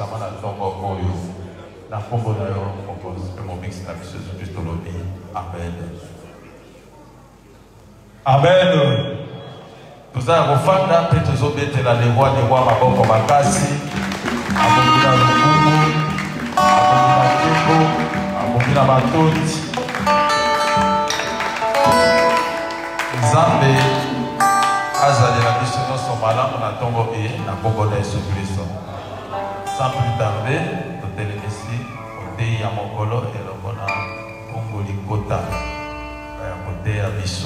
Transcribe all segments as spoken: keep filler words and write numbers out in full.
tokosama na ntongo oyo na nkombo na yo mokonzi mpe mobikisi na biso Yesu Kristo lobi amen. Amen. Tozala kofanda mpe tozobetela lewa lewa maboko makasi abongi na lokumu abongi na kebo abongi na matoti. Nzambe azalela biso nyonso malamu na ntongo e na nkombo na Yesu Kristo. Sans plus tarder, totelemisi koteyi ya mokolo elongo na nkombo likota ya koteya biso.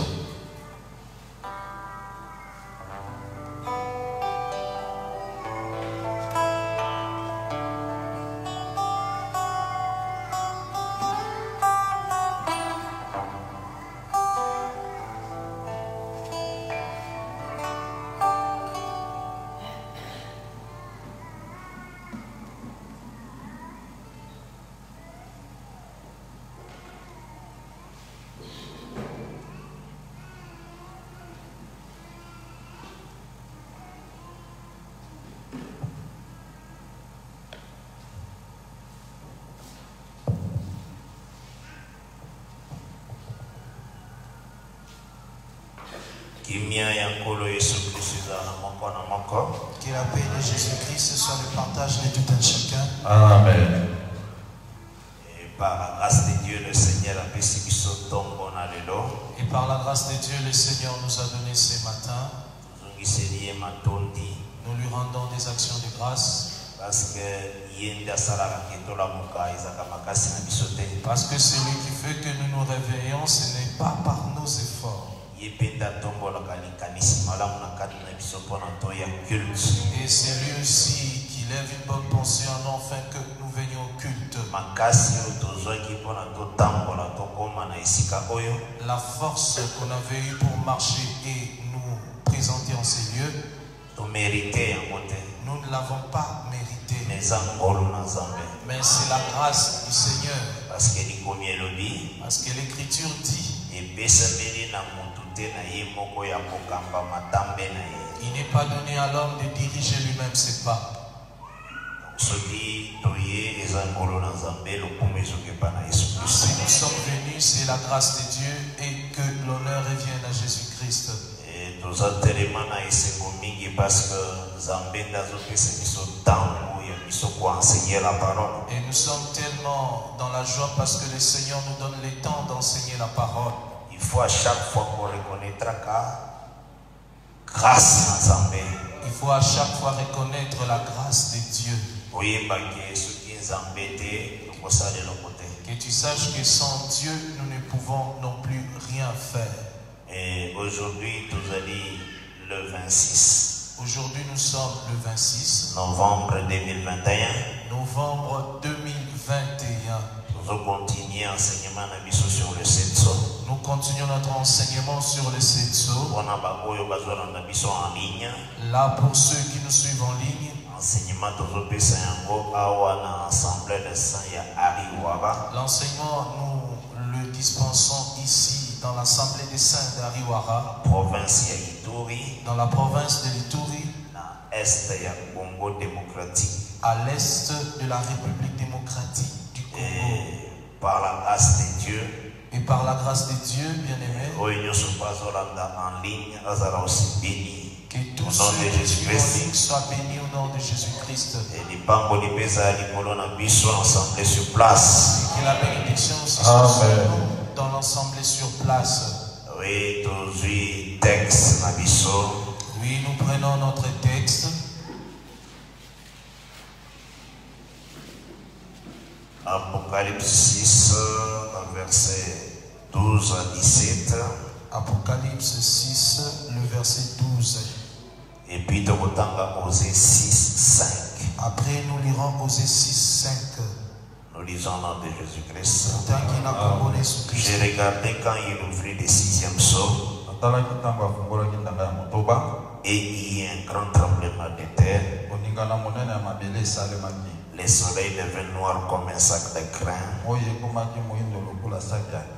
Que la paix de Jésus-Christ soit le partage de tout un chacun. Amen. Et par la grâce de Dieu, le Seigneur a fait ce qui saute en bon allélo. Et par la grâce de Dieu, le Seigneur nous a donné ce matin. Nous lui rendons des actions de grâce. Parce que Parce que celui qui fait que nous nous réveillons, ce n'est pas par nos efforts. Et c'est lui aussi qui lève une bonne pensée en nous afin que nous venions au culte. La force qu'on avait eue pour marcher et nous présenter en ces lieux, nous ne l'avons pas mérité. Mais c'est la grâce du Seigneur. Parce que l'Écriture dit, il n'est pas donné à l'homme de diriger lui-même ses pas. Si nous sommes venus, c'est la grâce de Dieu et que l'honneur revienne à Jésus-Christ. Et nous sommes tellement dans la joie parce que le Seigneur nous donne le temps d'enseigner la parole. Il faut à chaque fois qu'on reconnaîtra grâce. Il faut à chaque fois reconnaître la grâce de Dieu. Que tu saches que sans Dieu, nous ne pouvons non plus rien faire. Et aujourd'hui, nous allons le vingt-six. Aujourd'hui, nous sommes le vingt-six novembre deux mille vingt et un. Novembre deux mille vingt et un. Nous continuons l'enseignement sur le Setso. Nous continuons notre enseignement sur le Setso. Là, pour ceux qui nous suivent en ligne, l'enseignement, nous le dispensons ici dans l'Assemblée des Saints d'Ariwara, dans la province de l'Ituri, à l'est de la République démocratique du Congo. Et par la grâce de Dieu, et par la grâce de Dieu, bien-aimé, que tous ceux qui suivent en ligne soient bénis au nom de Jésus-Christ. Et que la bénédiction aussi soit sur nous dans l'ensemble sur place. Oui, aujourd'hui, texte Oui, nous prenons notre texte. Apocalypse six, verset douze à dix-sept. Apocalypse six, le verset douze. Et puis, nous allons Osée six, cinq. Après, nous lirons Osée six, cinq. Nous lisons le nom de Jésus-Christ. J'ai regardé quand il ouvrit le sixième sceau. Et il y a un grand tremblement de terre. Le soleil devint noir comme un sac de grain.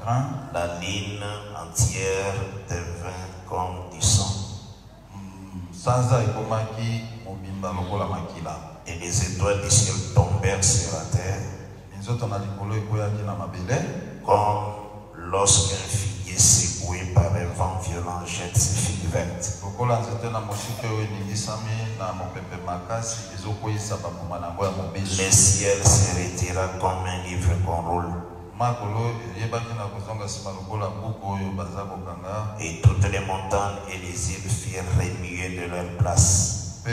La ligne entière devint comme du sang. Et les étoiles du ciel tombèrent sur la terre. Comme lorsqu'un figuier secoué par un vent violent jette ses figues vertes. Le ciel se retira comme un livre qu'on roule. Et toutes les montagnes et les îles firent remuer de leur place.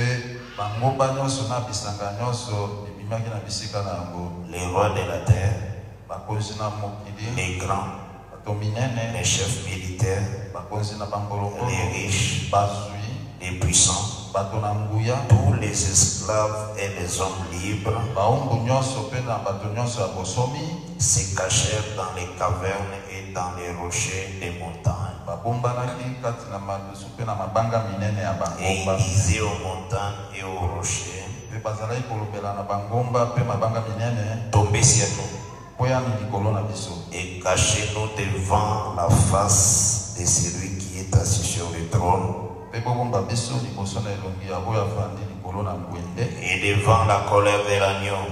Les rois de la terre, les grands, les chefs militaires, les riches, les puissants, tous les esclaves et les hommes libres se cachèrent dans les cavernes et dans les rochers des montagnes. Et ils disaient aux montagnes et aux rochers, tombez sur nous et cachez-nous devant la face de celui qui est assis sur le trône et devant la colère de l'agneau.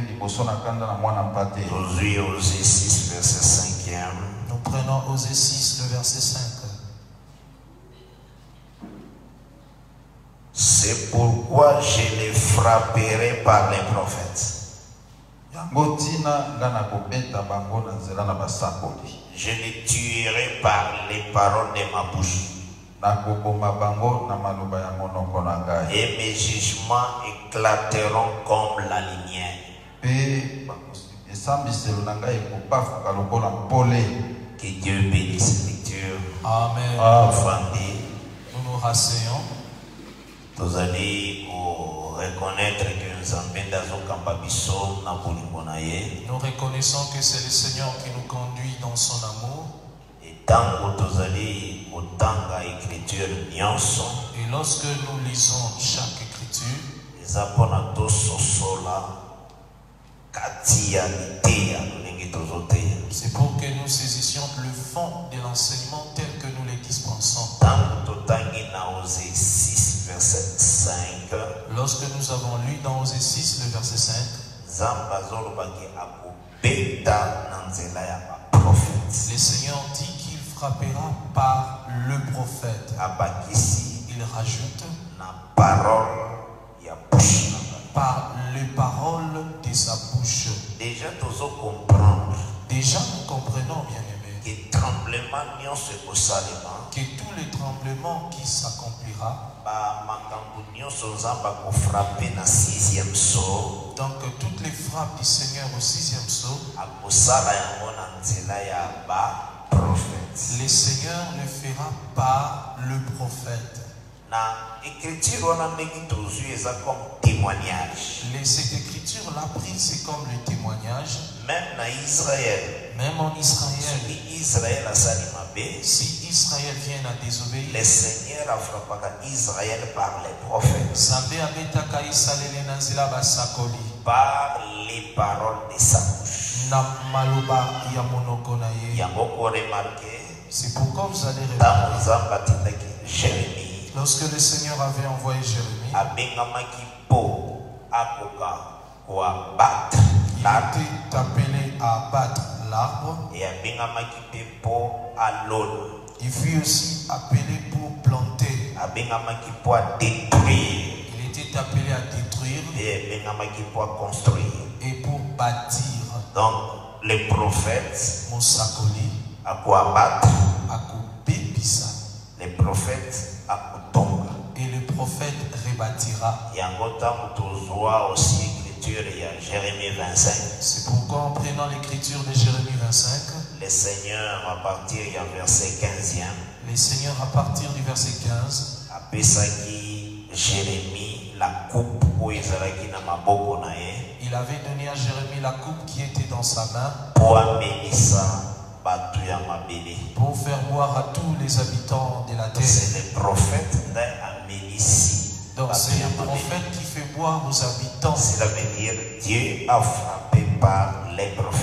Josué Osée six, verset cinq. Nous prenons Osée six, le verset cinq. C'est pourquoi je les frapperai par les prophètes. Je les tuerai par les paroles de ma bouche. Et mes jugements éclateront comme la lumière. Que Dieu bénisse l'écriture. Amen. Afandi. Nous nous rasseyons. Nous allons reconnaître que nous Nous reconnaissons que c'est le Seigneur qui nous conduit dans son amour. Et tant que nous allons autant écriture et lorsque nous lisons chaque écriture, les apôtres c'est pour que nous saisissions le fond de l'enseignement tel que nous les dispensons. Lorsque nous avons lu dans Osée six, le verset cinq, le Seigneur dit qu'il frappera par le prophète. Il rajoute par les paroles de sa bouche. Déjà, nous comprendre. Déjà, nous comprenons, bien aimé, que tremblement que tous les tremblements qui s'accomplira, donc toutes les frappes du Seigneur au sixième saut, le Seigneur le fera par le prophète. Cette écriture-là prise, c'est comme le témoignage. Même en Israël. Même en Israël. Israël si Israël vient à désobéir, le Seigneur a frappé Israël par les prophètes. Par les paroles de sa bouche. C'est pourquoi vous allez remarquer, lorsque le Seigneur avait envoyé Jérémie, il était appelé à abattre l'arbre. Il fut aussi appelé pour planter. Il était appelé à détruire et pour bâtir. Donc les prophètes Mosakoli, les prophètes et le prophète rebâtira. Aussi écriture il y a Jérémie vingt-cinq. C'est pourquoi en prenant l'écriture de Jérémie vingt-cinq, le Seigneur à partir du verset quinze, le Seigneur à partir du verset quinze, après ça qui Jérémie la coupe où il il avait donné à Jérémie la coupe qui était dans sa main pour amener ça pour faire boire à tous les habitants de la terre. C'est le prophète ici. Donc c'est le prophète qui fait boire aux habitants. Cela veut dire Dieu a frappé par les prophètes.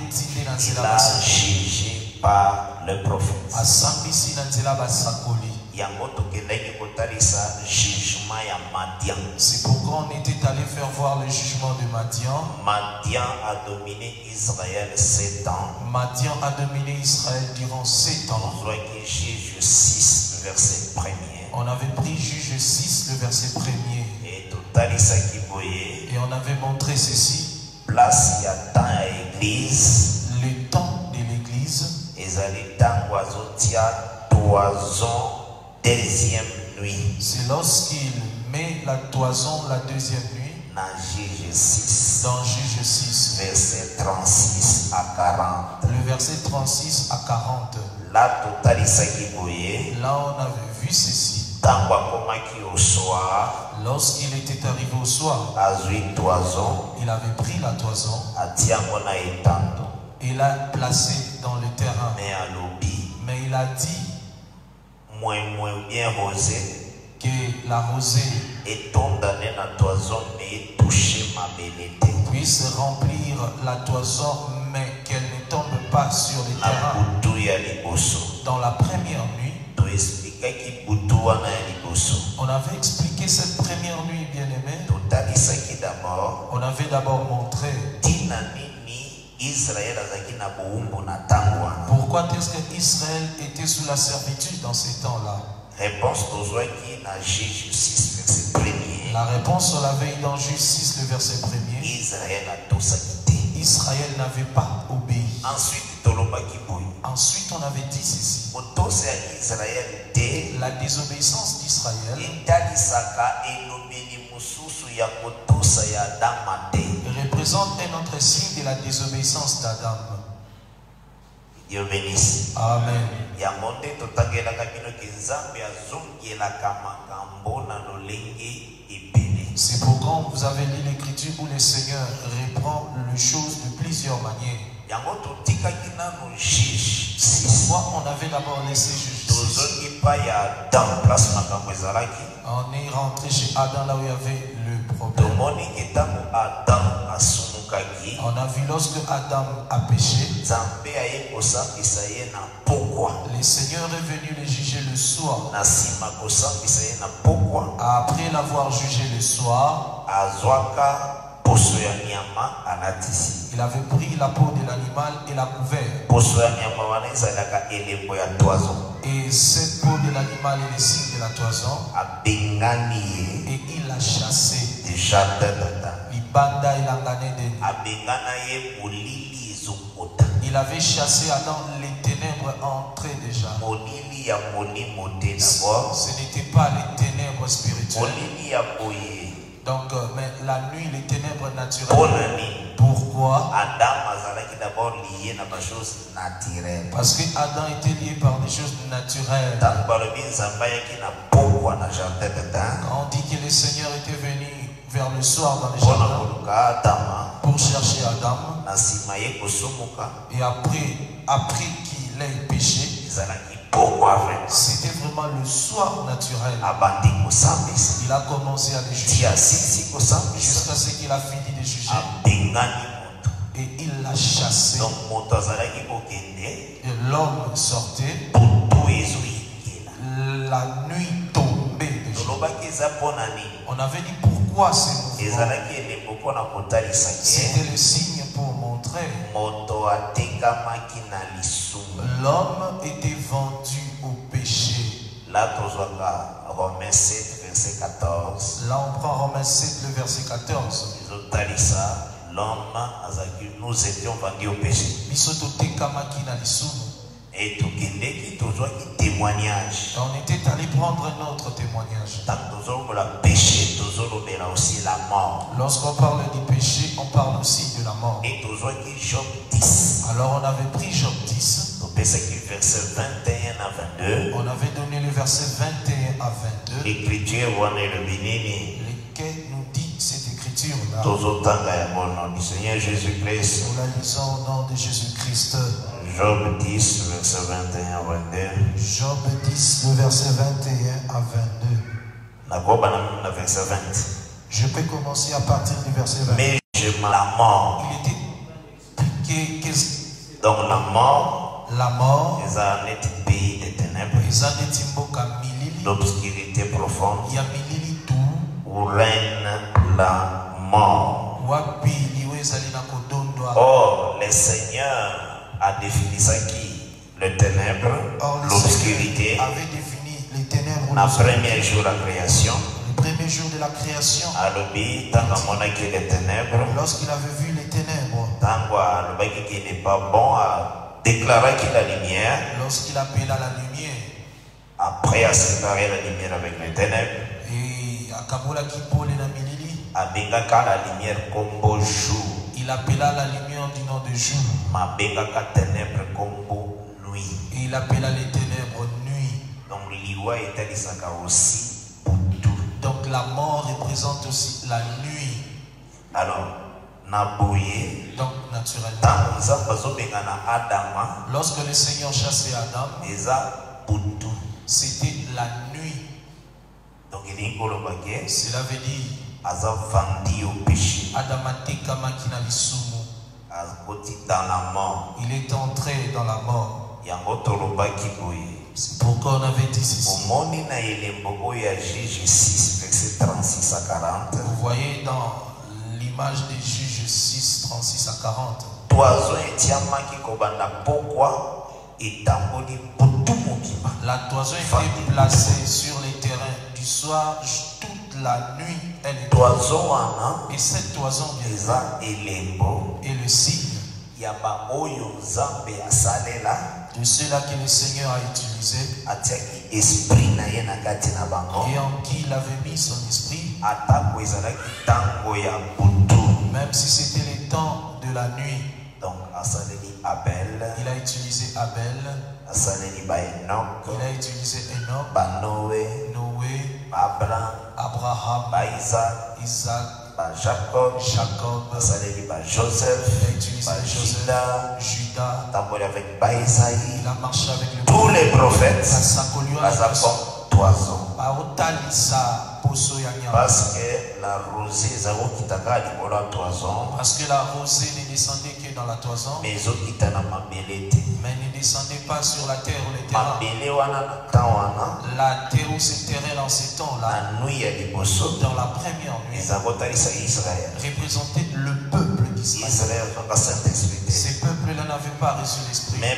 Il a jugé par les prophètes. C'est pourquoi on était allé faire voir le jugement de Madian. Madian a dominé Israël sept ans. Madian a dominé Israël durant sept ans. Juge six, le verset premier. On avait pris Juge six, le verset premier. Et Et on avait montré ceci. Place il y a temps à l'église. Le temps de l'église. Et ça les temps oiseau tia toison deuxième nuit. C'est lorsqu'il met la toison la deuxième nuit. Dans Juge six. Dans Juge six. Verset trente-six à quarante. Le verset trente-six à quarante. Là, Là, on avait vu ceci. Au soir, lorsqu'il était arrivé au soir, il avait pris la toison et l'a placée dans le terrain. Mais il a dit que la rosée puisse remplir la toison, mais qu'elle ne tombe pas sur le terrain. Dans la première nuit, on avait expliqué cette première nuit, bien aimé. On avait d'abord montré pourquoi est-ce que Israël était sous la servitude dans ces temps-là. La réponse on l'avait dans Juge six, le verset premier. Israël n'avait pas obéi. Ensuite, Ensuite, on avait dit ceci. La désobéissance d'Israël représente un autre signe de la désobéissance d'Adam. Dieu bénisse. Amen. C'est pourquoi vous avez lu l'écriture où le Seigneur reprend les choses de plusieurs manières. Pourquoi on avait d'abord laissé Juge six. On est rentré chez Adam là où il y avait le problème. On a vu lorsque Adam a péché, le Seigneur est venu le juger le soir. Après l'avoir jugé le soir, il avait pris la peau de l'animal et l'a couvert. Et cette peau de l'animal est le signe de la toison. Et il l'a chassé. Il avait chassé Adam, les ténèbres entraient déjà. Ce n'était pas les ténèbres spirituelles. Donc, mais la nuit, les ténèbres naturelles. Pourquoi? Parce que Adam était lié par des choses naturelles. On dit que le Seigneur était venu vers le soir dans les jardins pour chercher Adam. Et après, après qu'il ait péché, c'était vraiment le soir naturel. Il a commencé à les juger jusqu'à ce qu'il a fini de juger. Et il l'a chassé. Et l'homme sortait. La nuit tombée. On avait dit pourquoi c'est mouvement. C'était le signe pour montrer. L'homme était vendu au péché. Là, Romains sept, verset quatorze. Là, on prend Romains sept, le verset quatorze. L'homme, nous étions vendus au péché. Et tout qui témoignage. On était allé prendre un autre témoignage. Péché, aussi la mort. Lorsqu'on parle du péché, on parle aussi de la mort. Et Job dix. Alors on avait pris Job dix. Verset vingt et un à vingt-deux. On avait donné le verset vingt et un à vingt-deux. L'écriture lequel nous dit cette écriture là. Au nom du Seigneur Jésus-Christ. Nous la lisons au nom de Jésus-Christ. Job dix, verset vingt et un à vingt-deux. Job dix, le verset vingt et un à vingt-deux. Verset vingt. Je peux commencer à partir du verset vingt. Mais je la mort. Il était expliqué. Donc la mort. La mort. Ils ont été pays des ténèbres. Ils ont été mboka milili l'obscurité profonde, où règne la mort. Or, le Seigneur a défini ça qui? Le ténèbre, l'obscurité. La première jour de la création. Le premier jour de la création. Lorsqu'il avait vu les ténèbres. Qu'il n'est pas bon à déclarer qu'il y a la lumière. Lorsqu'il appela la lumière. Après à séparer la lumière avec les ténèbres. Et à Kabola qui pole la milili. Abengaka la lumière comme jour. Il appela la lumière du nom de jour. Ma bengaka ténèbres comme nuit. Et il appela les ténèbres nuit. Donc l'iwa est aussi. Donc la mort représente aussi la nuit. Alors, Naboye. Donc naturellement. Lorsque le Seigneur chassait Adam, c'était la nuit. Donc cela veut dire Adam dans la mort. Il est entré dans la mort. C'est pourquoi on avait dit ceci. Vous voyez dans l'image des Juges six, trente-six à quarante. La toison était placée sur les terrains du soir toute la nuit. Elle était. Et cette toison est le signe de ceux-là que le Seigneur a utilisé et en qui il avait mis son esprit, même si c'était le temps de la nuit. Donc, Abel, il a utilisé Abel, il a utilisé Enoch, Noé, Noé, Abraham, Abraham, Isaac, Isaac, Jacob, Jacob, Joseph, il a utilisé Judas, Judas, il a marché avec le tous les prophètes, toison. Parce que la rosée Parce que la rosée ne descendait que dans la toison. Mais ne descendait pas sur la terre ou les terrains. La terre ou ces terrains dans ces temps-là, dans la première nuit, représentait le peuple d'Israël. Ces peuples-là n'avaient pas reçu l'esprit. Mais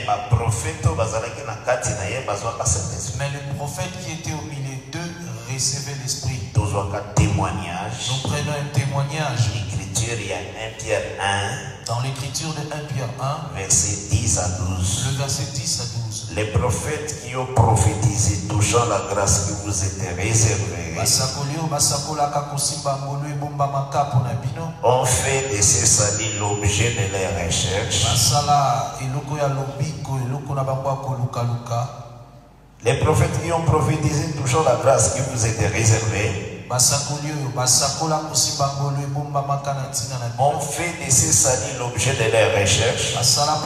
le prophète qui était au milieu d'eux recevait l'esprit. Nous prenons un témoignage. L'écriture, il y a un Pierre un. Dans l'écriture de un Pierre un, verset dix à douze. Le verset dix à douze. Les prophètes qui ont prophétisé touchant la grâce qui vous était réservée ont fait de ces salis l'objet de leurs recherches. Les prophètes qui ont prophétisé touchant la grâce qui vous était réservée ont fait de ces salis l'objet de leurs recherches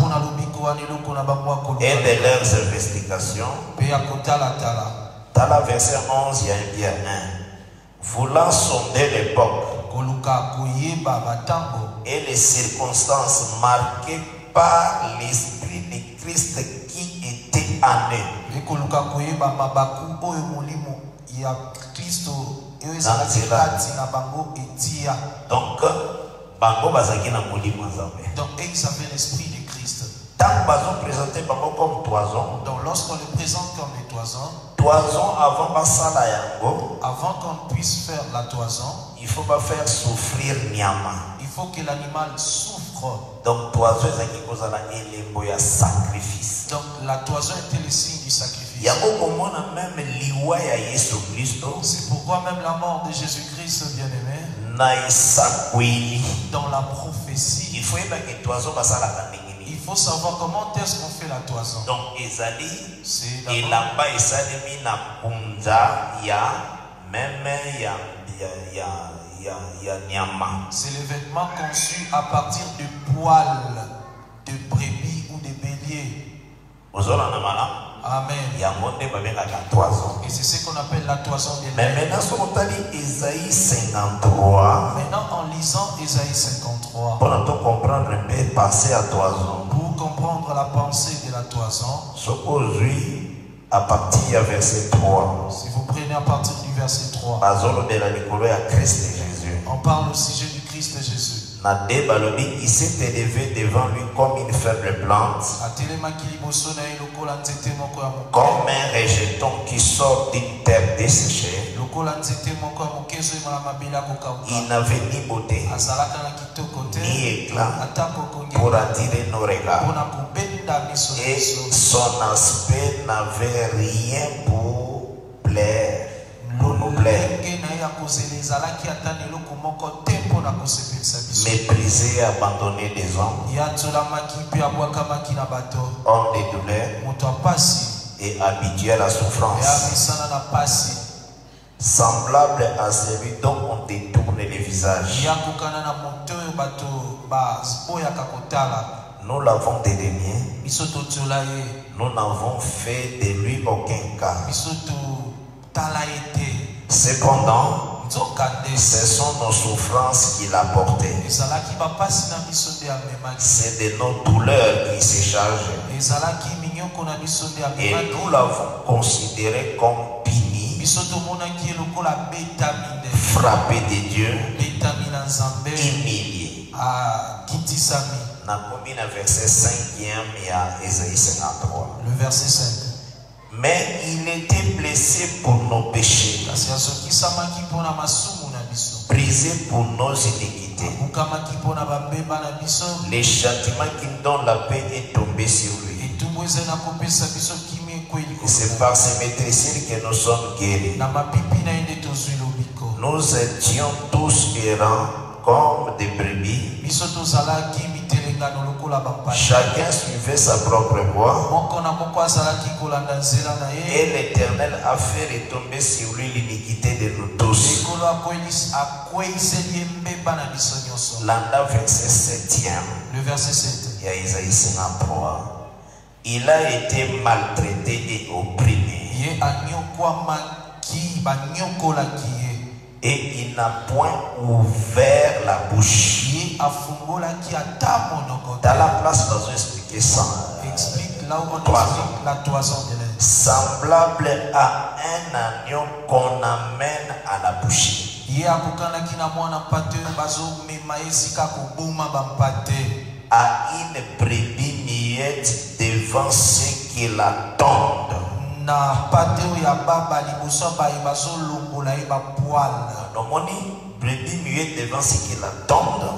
et de leurs investigations. Dans la verset onze, il y a un Pierre un. Voulant sonder l'époque et les circonstances marquées par l'esprit de Christ qui était en eux. Donc, bango bazaki na molimo nzambe. Donc ils avaient l'esprit de Christ. Tant bazon présenté bango comme toison. Donc lorsqu'on le présente comme les toisons, toison avant basala yango, avant qu'on puisse faire la toison, il faut pas faire souffrir nyama. Il faut que l'animal souffre. Donc toison ezaki kozala elembo ya sacrifice. Donc la toison était le signe du sacrifice. C'est pourquoi même la mort de Jésus-Christ, bien-aimé, dans la prophétie, il faut il faut savoir comment est-ce qu'on fait la toison. Donc, c'est et là-bas, il s'est mis na punja ya même ya ya ya ya nyama. C'est les vêtements conçus à partir de poils de brebis ou de bélier. Amen. Et c'est ce qu'on appelle la toison des Mais maintenant, si on Ésaïe cinquante-trois. Maintenant, en lisant Ésaïe cinquante-trois. Pour comprendre un peu, passer à toison. Pour comprendre la pensée de la toison. Aujourd'hui, À partir du verset trois. Si vous prenez à partir du verset trois. On parle au sujet du Christ Jésus. Il s'est élevé devant lui comme une faible plante, comme un rejeton qui sort d'une terre desséchée. Il n'avait ni beauté, ni éclat pour attirer nos regards. Et son aspect n'avait rien pour plaire, pour nous plaire. Méprisé, abandonné des hommes, homme de douleur et habitué à la souffrance, semblable à celui dont on détourne les visages. Nous l'avons dédaigné, nous n'avons fait de lui aucun cas. Cependant, ce sont nos souffrances qu'il a portées. C'est de nos douleurs qu'il s'est chargé. Et nous l'avons considéré comme puni, frappé de Dieu, humilié. Verset cinquième et Ésaïe cinquante-trois. Le verset cinq. Mais il était blessé pour nos péchés, brisé pour nos iniquités. Les châtiments qui nous donnent la paix est tombé sur lui. C'est par ses maîtrises que nous sommes guéris. Nous étions tous errants comme des brebis. Chacun suivait sa propre voie. Et l'Éternel a fait retomber sur lui l'iniquité de nous tous. L'anda verset septième. Le verset sept. Il y a Isaïe cinquante-trois. Il a été maltraité et opprimé. Et il n'a point ouvert la bouche. Dans la place, nous expliquer ça. Explique là où on explique la toison de l'air. Semblable à un agneau qu'on amène à la boucherie. À une brebis muette devant ceux qui l'attendent. Brebis muette devant ceux qui l'attendent.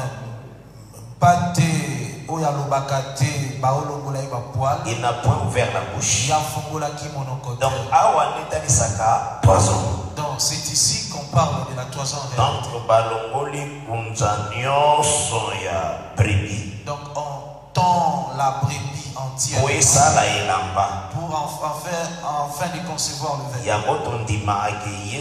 Il n'a point ouvert la bouche. Donc, donc c'est ici qu'on parle de la toison. Donc on tend la brebis entière pour en faire, enfin de concevoir le vêtement.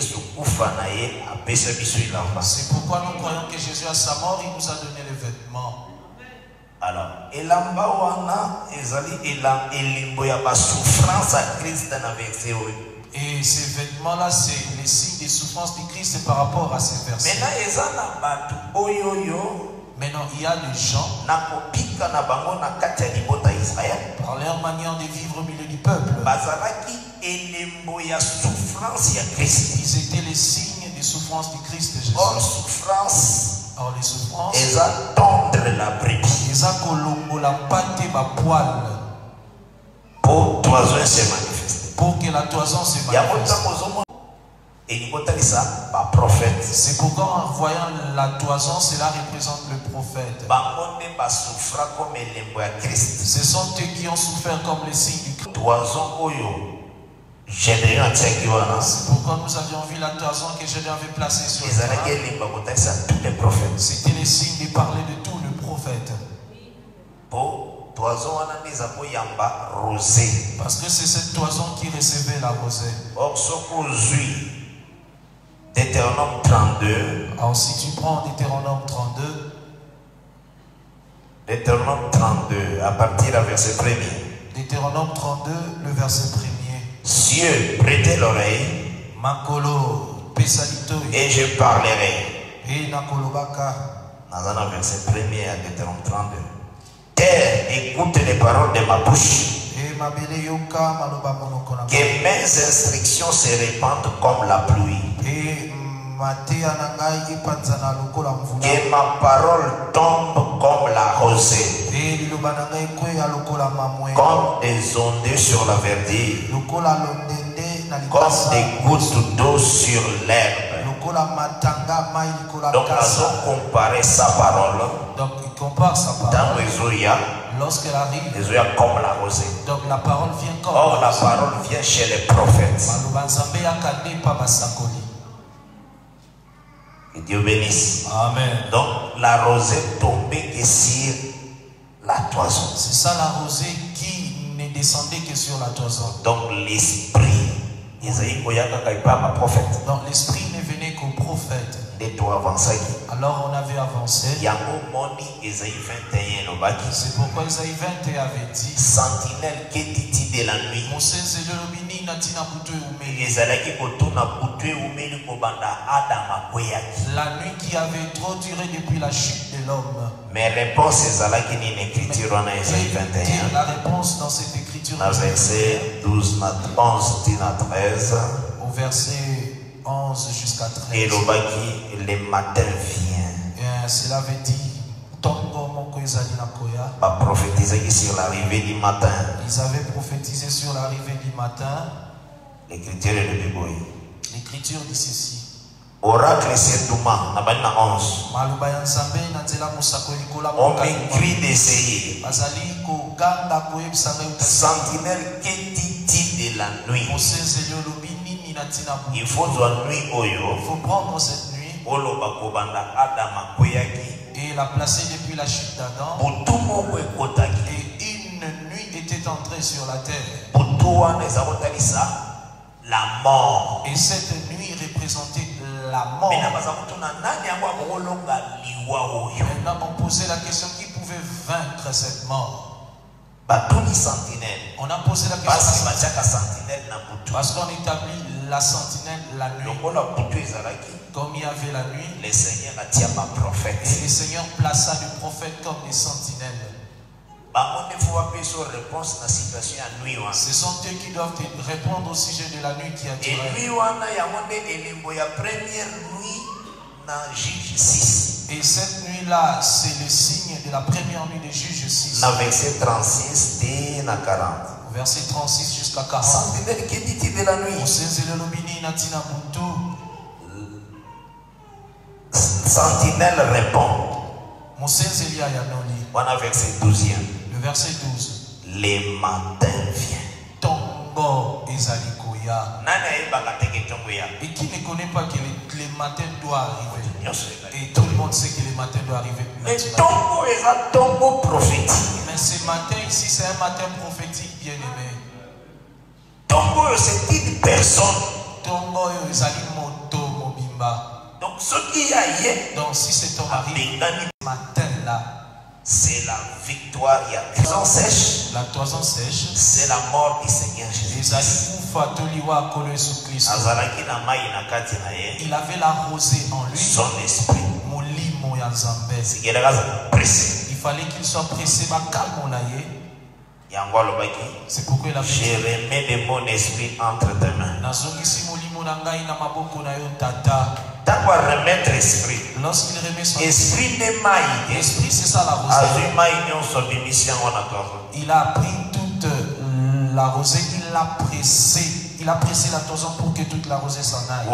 C'est pourquoi nous croyons que Jésus à sa mort, il nous a donné le vêtement. Alors, elamba wana ezali elimbo ya ba souffrance à Christ dans la verset. Et ces vêtements-là, c'est les signes des souffrances du Christ par rapport à ces versets. Maintenant, ezana batu oyoyo. Maintenant, il y a des gens nakopika na bango na kati ya libota Israël. Par leur manière de vivre au milieu du peuple. Bazalaki elimbo ya souffrance ya Christ. Ils étaient les signes des souffrances du Christ de Jésus. Or souffrance. Or les souffrances. Ils attendent la brebis. Ils attendent la pâte ma poêle. Pour toison se manifester. Pour que la toison se manifeste. C'est pourquoi en voyant la toison, cela représente le prophète. Ce sont eux qui ont souffert comme les signes du Christ. C'est pourquoi nous avions vu la toison que Jésus avait placée sur le terrain. C'était les signes de parler de tout le prophète. Parce que c'est cette toison qui recevait la rosée. Or, Deutéronome trente-deux. Alors, si tu prends Deutéronome trente-deux, Deutéronome trente-deux, à partir du verset premier. Deutéronome trente-deux, le verset premier. Cieux, prêtez l'oreille. Makolo, et je parlerai. Et Nakolobaka. Dans un verset premier à Deutéronome trente-deux. Terre, écoute les paroles de ma bouche. Et Que mes instructions se répandent comme la pluie. Que ma parole tombe comme la rosée, comme des ondées sur la verdure, comme des gouttes d'eau sur l'herbe. Donc, nous avons comparé sa parole. Donc, il compare sa parole. Dans Ezoïa, lorsqu'elle arrive, Ezoïa comme la rosée. Donc, la parole vient comme Or, la parole vient chez les prophètes. Que Dieu bénisse. Amen. Donc, la rosée tombait que sur la toison. C'est ça la rosée qui ne descendait que sur la toison. Donc, l'esprit. Donc l'esprit ne venait qu'au prophète. Alors on avait avancé. C'est pourquoi Isaïe vingt et un avait dit sentinelle qui dit de la nuit. La nuit qui avait trop duré depuis la chute de l'homme. Mes réponses c'est qui une écriture en Isaïe vingt et un. La réponse dans cette écriture. Verset douze, onze, treize. Au verset onze jusqu'à treize. Et le matin vient. Cela veut dire va prophétiser sur l'arrivée du matin. Ils avaient prophétisé sur l'arrivée du matin. L'écriture est de Biboï. L'écriture dit ceci. Oracle c'est Douma, Nabalina onze. On m'écrit d'essayer. Sentinelle qui dit de la nuit. Il faut la nuit oyo. Il faut prendre cette nuit et la placer depuis la chute d'Adam. Et une nuit était entrée sur la terre. La mort. Et cette nuit représentait la mort. Maintenant on posait la question qui pouvait vaincre cette mort. On a posé la question parce qu'on établit la sentinelle la nuit. Comme il y avait la nuit, le Seigneur attire ma prophète. Et le Seigneur plaça des prophètes comme des sentinelles. Ce sont eux qui doivent répondre au sujet de la nuit qui a duré. Et cette nuit-là, c'est le signe de la première nuit de Juge six. Verset trente-six à quarante. Verset trente-six jusqu'à quarante. Sentinelle qui dit de la nuit. Sentinelle répond. Voilà verset douze. Le verset douze. Les matins viennent. Tombo ezalikoya. Et qui ne connaît pas que les matins doivent arriver? Et tout le monde sait que les matins doivent arriver. Mais tombo est un tombo prophétique. Mais ce matin ici, c'est un matin prophétique, bien aimé. Tombo c'est une personne. Tombo ezalimoto mobimba. Donc ce qui y a hier. Donc si cet homme arrive ce matin-là, c'est la victoire. Il y a la toison sèche. La toison sèche. C'est la mort du Seigneur Jésus. Il avait la rosée en lui. Son esprit. Il fallait qu'il soit pressé. C'est pourquoi il a fait. Je remets de mon esprit entre tes mains. Tant qu'on remettre l'esprit. Lorsqu'il remet son esprit de maï. Esprit, c'est ça la rosée. Il a pris toute la rosée, il l'a pressé. Il a pressé la toison pour que toute la rosée s'en aille.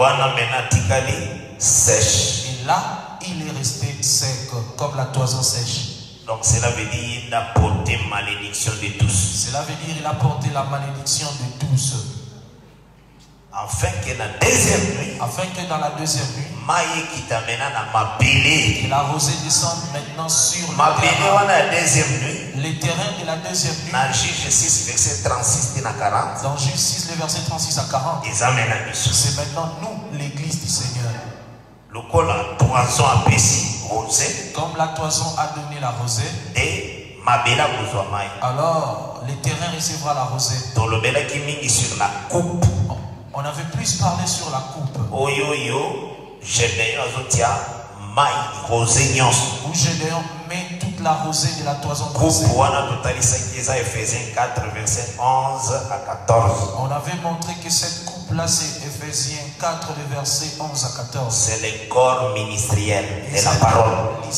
Sèche. Et là, il est resté sec, comme la toison sèche. Donc cela veut dire qu'il a porté malédiction de tous. Cela veut dire qu'il a porté la malédiction de tous. Afin que la deuxième nuit, afin que dans la deuxième nuit, qui t'amène à ma belée, la rosée descende maintenant sur ma le terrain. La deuxième nuit, les terrains de la deuxième nuit. Dans Juge six, verset trente-six à quarante. Dans Juge six, le verset trente-six à quarante. C'est maintenant nous, l'église du Seigneur. Le col la toison a baissé rosée. Comme la toison a donné la rosée. Et ma bella besoin maï. Alors, les terrains recevra la rosée. Dans le bella qui met sur la coupe. On avait plus parlé sur la coupe. Oh yo yo, Gédéon azotia maï rosé nyons. Où Gédéon met toute toute la rosée de la toison brisée. Éphésiens quatre, verset onze à quatorze. On avait montré que cette coupe-là, c'est Éphésiens quatre, le verset onze à quatorze. C'est le corps ministériel de la parole.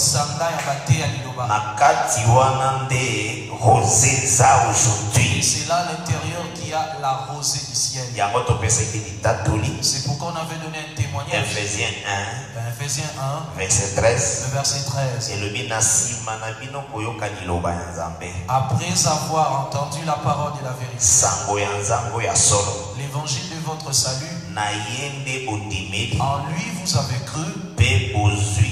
C'est là l'intérieur qui a la rosée du ciel. C'est pourquoi on avait donné un témoignage. Éphésiens un, Éphésiens un, verset treize. le verset treize. Après avoir entendu la parole de la vérité, l'évangile de votre salut, en lui vous avez cru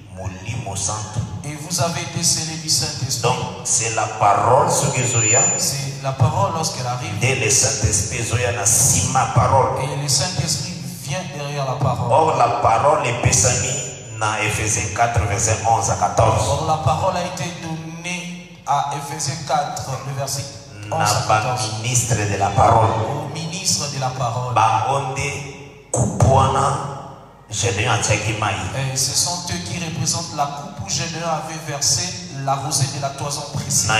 et vous avez été scellés du Saint-Esprit. Donc c'est la parole c'est la parole lorsqu'elle arrive. Et le Saint-Esprit ma parole. Et le Saint-Esprit vient derrière la parole. Or la parole est pessamie dans Éphésiens quatre, verset onze à quatorze. Or la parole a été donnée à Éphésiens quatre, le verset onze à quatorze. Ministre de la parole. Au ministre de la parole. Et ce sont eux qui représentent la coupe où Gédéon avait versé la rosée de la toison brisée.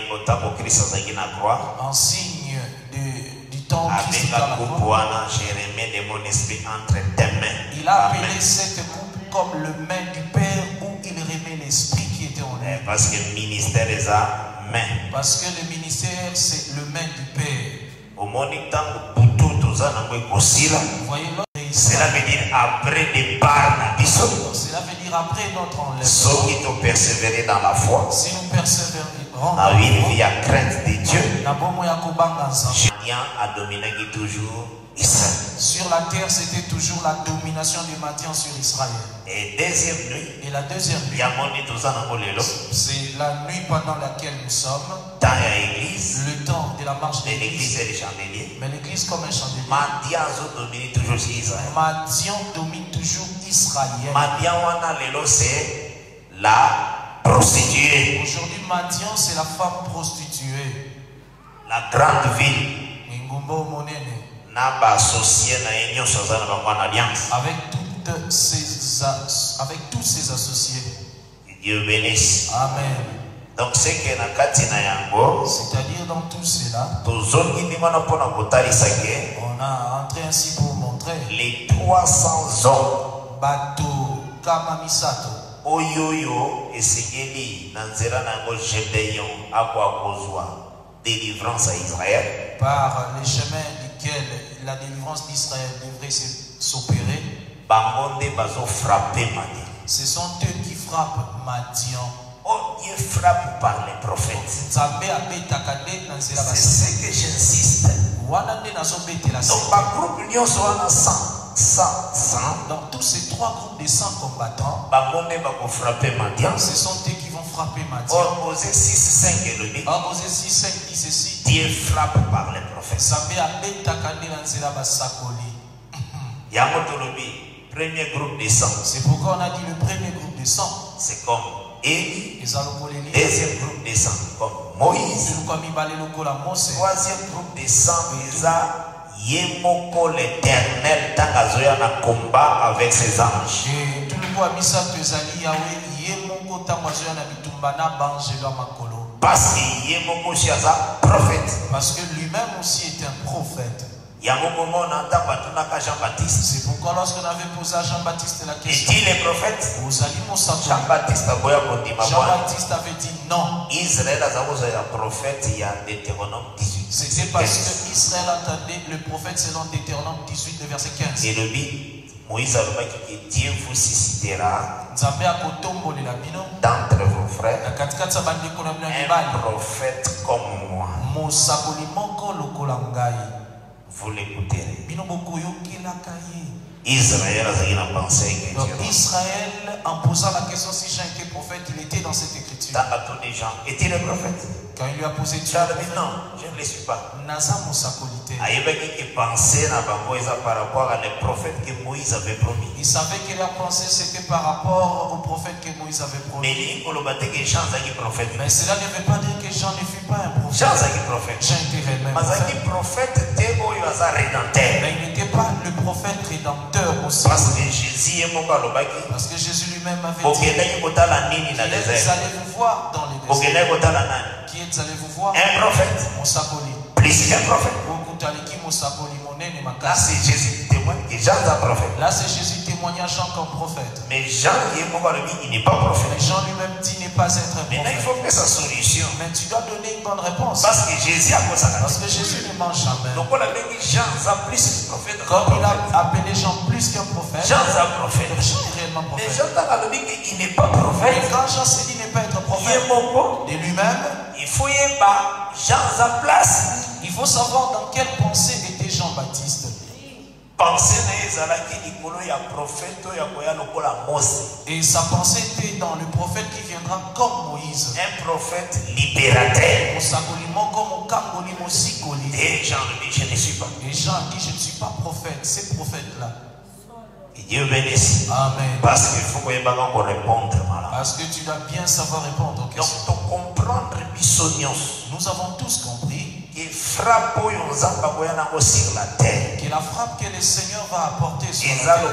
En signe de, du temps Christ était à la croix. Il a appelé cette coupe comme le main du Père où il remet l'esprit qui était en lui. Parce que le ministère est à main. Parce que le ministère c'est le main du Père. Au Vous voyez, cela veut dire après départ. Cela veut dire après notre enlèvement. Ceux qui ont persévéré dans la foi. Si nous persévérons dans une vie à crainte de Dieu. Dieu a dominé toujours Israël. Sur la terre, c'était toujours la domination de Madian sur Israël. Et deuxième nuit. Et la deuxième nuit. C'est la nuit pendant laquelle nous sommes. Le temps de la marche de l'église. Mais l'église comme un chandelier. Madian domine toujours Israël. Madian domine toujours Israël. Madian c'est la prostituée. Aujourd'hui, Madian, c'est la femme prostituée. La grande ville. Avec, toutes ses, avec tous ses associés. Dieu bénisse. Amen. Donc c'est que c'est-à-dire dans tout cela, on a entré ainsi pour montrer les trois cents hommes bateau Kamamisato. Oyoyo esengeli nanzera nango Gédéon akwa kozwa délivrance à Israël par les chemins duquel la délivrance d'Israël devrait s'opérer. Bangonde bazo frapper Madian. Ce sont eux qui frappent Madian. Oh, Dieu frappe par les prophètes. C'est ce que j'insiste. Donc ma groupe union soit cent. cent, cent. Dans tous ces trois groupes de cent combattants, ce sont eux qui vont frapper Madian. Or, Osée six, cinq est le Or, Osée six, cinq dit ceci. Dieu frappe par les prophètes. Premier groupe de cent. C'est pourquoi on a dit le premier groupe de cent. C'est comme Élie. Deuxième groupe de cent comme Moïse. Troisième groupe de cent, Yemoko l'éternel Tangazoya na combat avec ses anges. Parce que Yemoko Shiaza prophète. Parce que lui-même aussi est un prophète. C'est pourquoi lorsqu'on avait posé à Jean-Baptiste la question, il est prophète. Jean-Baptiste Jean avait dit non. Israël a prophète, il y a Deutéronome dix-huit. C'est parce que Israël entendait le prophète selon Deutéronome dix-huit, le verset quinze. Et le dit, Moïse a dit que Dieu vous suscitera d'entre vos frères un prophète comme moi. Vous l'écouterez. Israël a pensé que donc Israël, en posant la question si Jean était prophète, il était dans cette écriture. Dans la tournée Jean, était le prophète? Quand il lui a posé Jean a dit non, je ne le suis pas. Il pensait par rapport à les prophètes que Moïse avait promis. Il savait qu'il a pensé c'était par rapport aux prophètes que Moïse avait promis. Mais cela ne veut pas dire que Jean ne fut pas un prophète. Jean était prophète. Jean était réellement prophète. Mais il n'était pas le prophète rédempteur aussi. Parce que Jésus est mon galobaki. Parce que Jésus lui-même avait dit, qui est-ce allez vous voir dans les déserts? Qui est allez vous voir? Un prophète. Mosakoli. Plus qu'un prophète. Là c'est Jésus témoigne que Jean est un prophète. Là c'est Jésus témoigne à Jean comme prophète. Mais Jean il n'est pas prophète. Mais Jean lui-même dit n'est pas être un prophète. Maintenant il faut que sa solution. Mais tu dois donner une bonne réponse. Parce que Jésus a posé la Parce que Jésus ne mange jamais. Donc on a dit Jean a plus qu'un prophète. Comme il a appelé Jean plus qu'un prophète. Jean est un prophète. Jean est réellement prophète. Mais Jean a dit qu'il n'est pas prophète. Et quand Jean s'est dit ne pas être prophète de lui-même, il faut y avoir Jean à place. Il faut savoir dans quelle pensée était Jean-Baptiste. Et sa pensée était dans le prophète qui viendra comme Moïse. Un prophète libérateur. Et Jean dit je ne suis pas. Et Jean dit je ne suis pas prophète. Ces prophètes-là. Et Dieu bénisse. Amen. Parce qu'il faut qu'on répondre. Parce que tu dois bien savoir répondre aux questions. Donc comprendre nous avons tous compris que frappe sur la terre. Que la frappe que le Seigneur va apporter sur et la terre.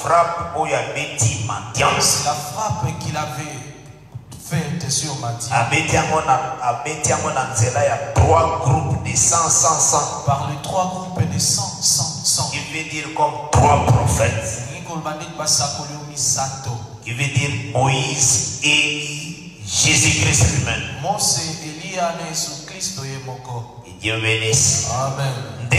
C'est la frappe qu'il avait faite sur Matthieu. Trois groupes de cent, cent, cent. Par les trois groupes de cent, cent, cent. Qui veut dire comme trois prophètes. Qui veut dire Moïse et Jésus-Christ lui-même. Et Dieu bénisse. Amen.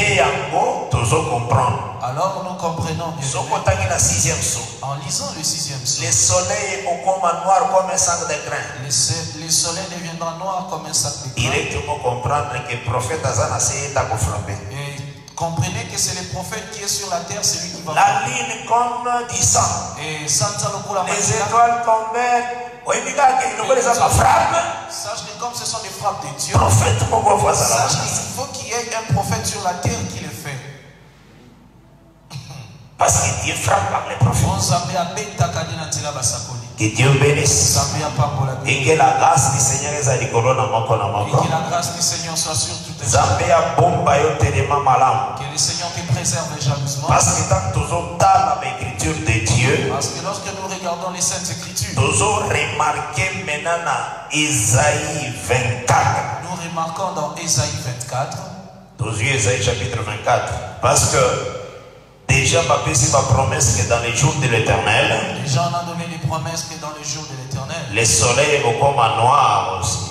Alors nous comprenons bien. En lisant le sixième saut. Le soleil est noir comme un sac de grain. Le, le soleil deviendra noir comme un sac de grain. Directement comprendre que le prophète Azan a essayé de frapper. Comprenez que c'est le prophète qui est sur la terre, c'est lui qui va. La ligne comme du sang. Et les étoiles tombaient. Sache que comme ce sont des frappes de Dieu, prophète, sache qu'il faut qu'il y ait un prophète sur la terre qui le fait. Parce que Dieu frappe par les prophètes. Que Dieu bénisse. Et que la grâce du Seigneur est à l'école dans mon corps. Et que la grâce du Seigneur soit sur tout le monde. Que le Seigneur te préserve jalousement. Parce que tant que nous dans l'écriture de Dieu, parce que lorsque nous regardons les Saintes Écritures, nous remarquons maintenant dans Ésaïe vingt-quatre. Nous remarquons dans Ésaïe vingt-quatre. Nous yeux Ésaïe chapitre vingt-quatre. Parce que déjà, c'est ma promesse que dans les jours de l'Éternel, déjà on a donné les promesses que dans les jours de l'Éternel, le soleil est comme un noir aussi.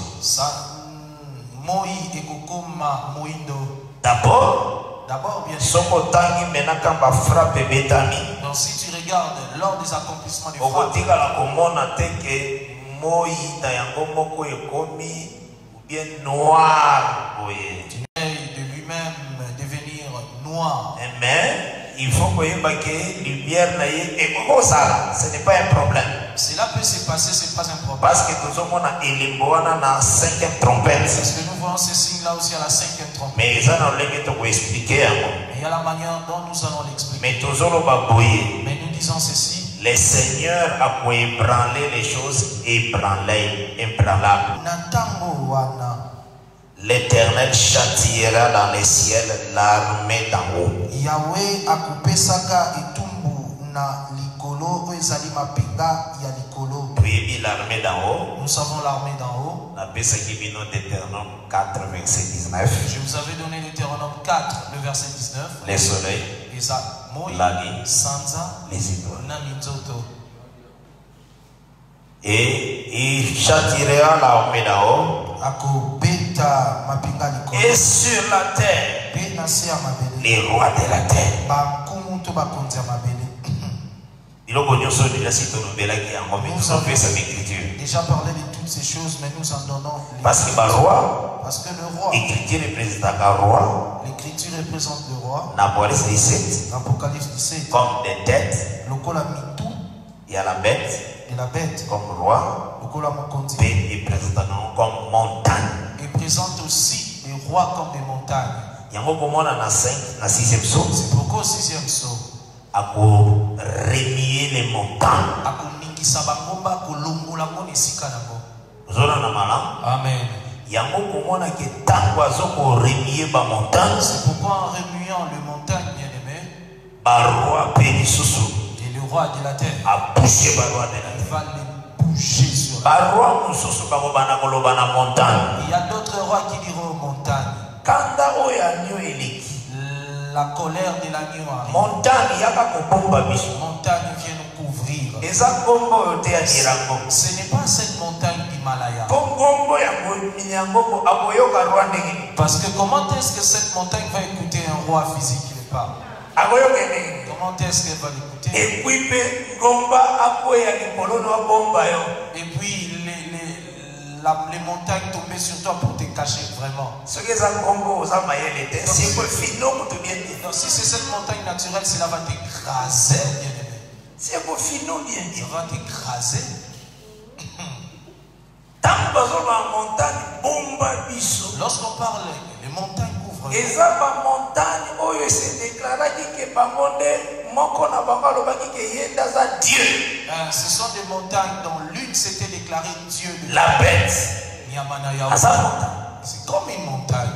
D'abord, d'abord bien sûr. Donc si tu regardes lors des accomplissements des frappes, bien noir, tu de lui-même devenir noir. Amen. Il faut que la lumière ce n'est pas un problème. Cela peut se passer, ce n'est pas un problème. Parce que nous avons la cinquième trompette. Parce que nous voyons ces signes là aussi à la cinquième trompette. Mais ça n'a pas expliquer. Il y a la manière dont nous allons l'expliquer. Mais toujours Mais nous disons ceci. Le Seigneur a ébranlé les choses ébranlées, ébranlables. L'Éternel châtiera dans les ciels l'armée d'en haut. Yahweh a coupé saka etumbu na likolo ezali mapinga ya likolo. Puis l'armée d'en haut. Nous savons l'armée d'en haut. La paix qui vient de Deutéronome quatre verset dix-neuf. Je vous avais donné Deutéronome quatre le verset dix-neuf. Les soleils. La nuit. Sanza. Les étoiles. Na minzoto. Et il châtiera l'armée d'en haut. Et sur la terre, les rois de la terre. Nous avons déjà parlé de toutes ces choses, mais nous en donnons. Parce que le roi, parce que le roi, l'écriture représente le roi. L'écriture représente le roi. L'Apocalypse dix-sept, l'Apocalypse dix-sept, comme des têtes. Il y a la bête, et la bête, comme roi. Et présente comme montagne. Et présente aussi les rois comme des montagnes. C'est pourquoi au sixième saut, à renier les montagnes. Amen. C'est pourquoi en remuant les montagnes, bien aimé, Et le roi de la terre a bouché le roi de la terre. Va les bouger sur la terre. Il y a d'autres rois qui diront montagne. La colère de l'agneau arrive. Montagne vient nous couvrir. Ce n'est pas cette montagne d'Himalaya. Parce que comment est-ce que cette montagne va écouter un roi physique qui le parle? Comment est-ce qu'elle va l'écouter? Et puis les, les, la, les montagnes tombaient sur toi pour te cacher vraiment. Donc, si c'est cette montagne naturelle, cela va t'écraser, bien aimé. Ça va t'écraser. Lorsqu'on parle, les montagnes couvrent. Euh, ce sont des montagnes dont l'une s'était déclarée Dieu. De la bête. C'est comme une montagne.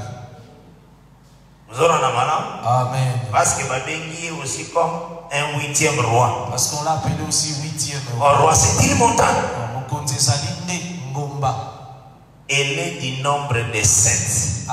Amen. Parce que aussi comme un huitième roi. Parce qu'on l'a appelé aussi huitième roi. Roi, c'est une montagne. Elle est du nombre de sept.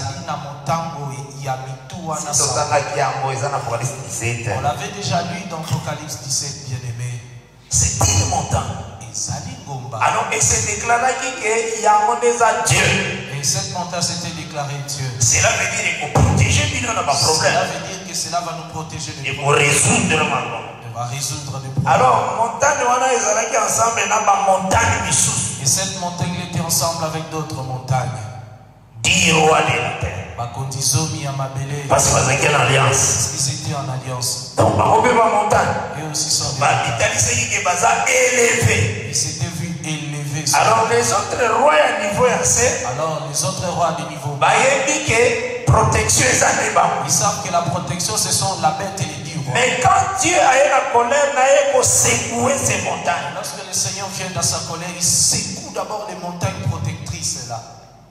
On l'avait déjà lu dans Apocalypse dix-sept, bien aimé. C'est une montagne. Alors, et c'est déclaré qu'il y a un des Dieu. Et cette montagne s'était déclarée Dieu. Cela veut dire qu'il faut protéger nos problèmes. Cela veut dire que cela va nous protéger de et pour résoudre le problème. Va résoudre des problèmes. Alors, montagne, on a les ensemble, et la montagne Bissous. Et cette montagne était ensemble avec d'autres montagnes. Dix rois de la terre. Parce qu'ils étaient en alliance. Ils étaient en alliance. Donc, on peut pas montagne. Et aussi sont élevés. Ils s'étaient vus élevés. Alors, les autres rois à niveau assez. Alors, les autres rois de niveau. Protection, ils savent que la protection, ce sont la bête et les dix rois. Mais quand Dieu a eu la colère, il a secoué ces montagnes. Lorsque le Seigneur vient dans sa colère, il secoue d'abord les montagnes protectrices là.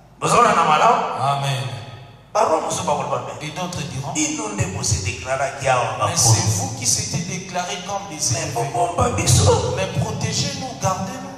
Amen. Et d'autres diront, mais c'est vous qui s'étiez déclaré comme des élevés. Mais protégez-nous, gardez-nous.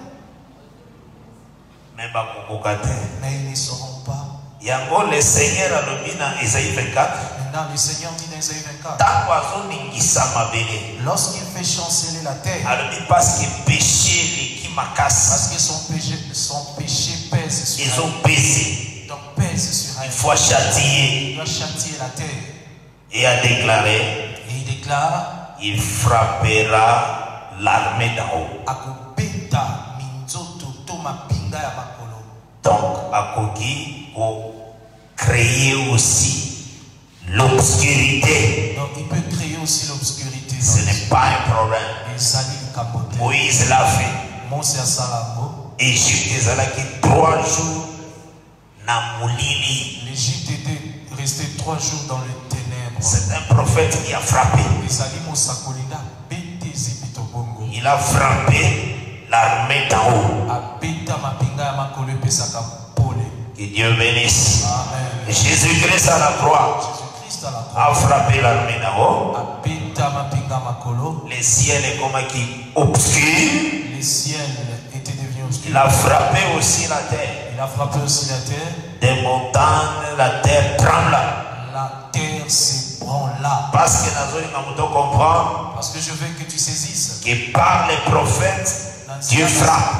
Mais ils ne sauront pas. Yango le Seigneur a le dit dans Isaïe vingt-quatre. Maintenant le Seigneur dit dans Isaïe vingt-quatre. Lorsqu'il fait chanceler la terre. Parce que péché les qui Parce que son péché, son péché pèse sur. Ils ont baissé. Donc pèse sur elle. Il faut châtier. Il doit châtier la terre. Et a déclaré. Et il déclare. Il frappera l'armée d'en haut. Akobeta minzoto toma pinga ya makolo. Donc akogi pour créer aussi l'obscurité. Donc il peut créer aussi l'obscurité. Ce n'est pas un problème. Moïse l'a fait. Égypte est trois jours na moulini. L'Égypte était restée trois jours dans les ténèbres. C'est un prophète qui a frappé. Il a frappé l'armée d'en haut. Que Dieu bénisse. Amen. Jésus-Christ à la croix a frappé l'armée d'en haut. Le ciel est comme qui obscur. Le ciel était devenu obscur. Il a frappé aussi la terre. Il a frappé aussi la terre. Des montagnes, la terre tremble. La terre s'ébranla. Parce que nous comprendre. Parce que je veux que tu saisisses. Que par les prophètes, Dieu frappe.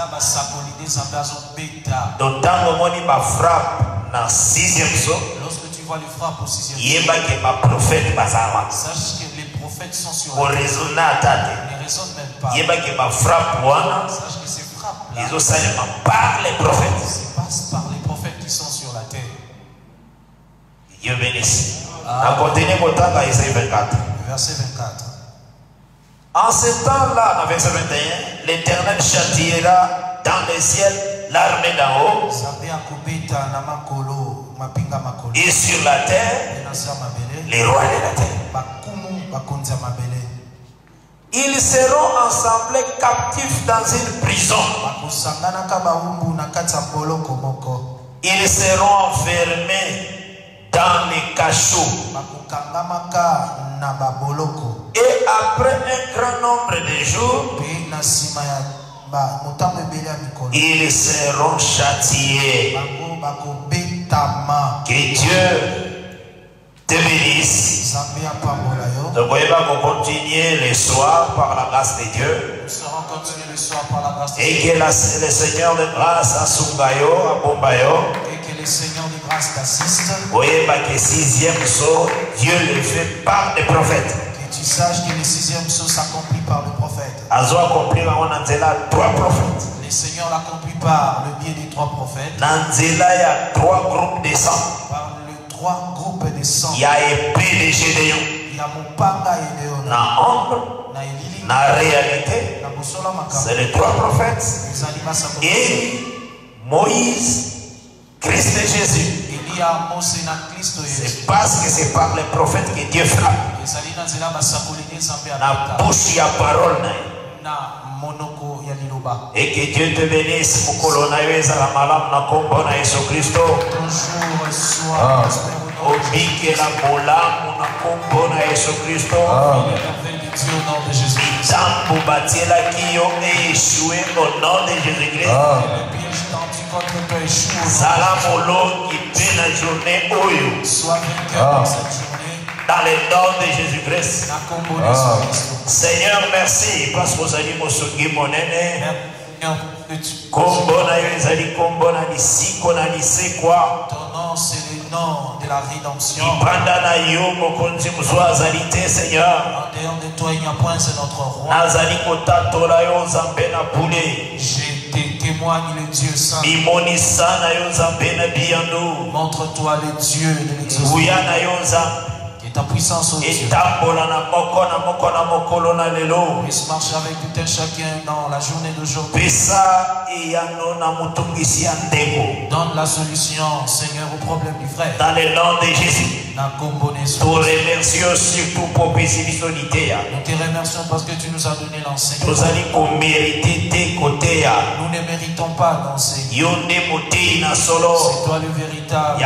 D'autant que il frappe dans le sixième saut. Lorsque tu vois les frappes au sixième saut, sache que les prophètes sont sur la terre. Ils ne raisonnent même pas. Sache que ces frappes-là, ils ont seulement par les prophètes. C'est passe par les prophètes qui sont sur la terre. Dieu bénisse. On continue à Isaïe vingt-quatre. Verset vingt-quatre. En ce temps-là, dans verset vingt et un, l'Éternel châtiera dans les ciels l'armée d'en haut et sur la terre les rois de la terre. Ils seront ensemble captifs dans une prison. Ils seront enfermés dans les cachots. Et après un grand nombre de jours, ils seront châtiés. Que Dieu te bénisse. Donc, on va continuer le soir par la grâce de Dieu. Et que la, le Seigneur de grâce à Sungayo, à Bombayo. Et que le Seigneur de grâce t'assiste. Oui, parce que sixième saut, Dieu le fait par les prophètes. Que tu saches que le sixième saut s'accomplit par le prophète. Azo accompli, on a là trois prophètes. Le Seigneur l'accomplit par le biais des trois prophètes. Nanzela, il y a trois groupes de sang. Par les trois groupes de sang. Il y a épée de Gédéon. Il y a Mopanga et Léon. Na ombre, na réalité, c'est les trois prophètes. Et Moïse, Christ et Jésus. C'est parce que c'est par les prophètes que Dieu frappe. Na bouche ya parole na. Et que Dieu te bénisse, Mukolona Yezala Malam na kombo na Yesu Christo. Obike la Molam na kombo na Yesu Christo. Tambo batiela qui ont échoué au nom de Jésus-Christ. Salamolo qui fait la journée Oyo. Sois vainqueur dans cette journée. Dans le nom de Jésus-Christ. Seigneur, merci parce que vous allez me soutenir mon aîné. Kombo na yo ezali kombo na lisiko na lise kwa. Ton nom c'est le nom de la rédemption. Ibanda na yo mokonzi muzwa azali te Seigneur. En dehors de toi il n'y a point c'est notre roi. Nazali kotatola yo nzambe na bule. Je te témoigne le Dieu saint. Bimonisa na yo nzambe na biyando. Montre-toi le Dieu de l'exaucement. Uya na yo nzambe. Et ta puissance au Dieu. Et tambola na moko na moko na mokolo na lelo. Puisse marcher avec tout un chacun dans la journée d'aujourd'hui. Pesa iyano na mutungisi andeko. Donne la solution, Seigneur, au problème du frère. Dans le nom de Jésus. Nous te remercions surtout pour bénédiction. Nous te remercions parce que tu nous as donné l'enseignement. Nous allons mériter tes côtés. Nous ne méritons pas d'enseigner. C'est toi le véritable.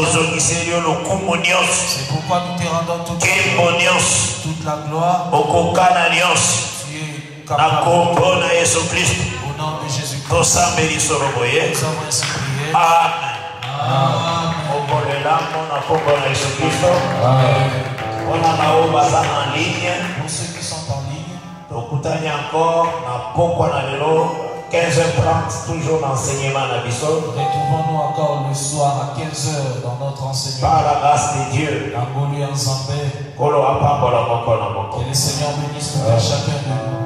C'est pourquoi nous te rendons toute, toute la gloire. Tu es capable. Au nom de Jésus-Christ. Nous avons ainsi prié. Amen. Pour ceux qui sont en ligne, quinze heures trente, toujours l'enseignement à Bissau. Retrouvons-nous encore le soir à quinze heures dans notre enseignement. Par la grâce de Dieu. Que le Seigneur bénisse tout un chacun de nous.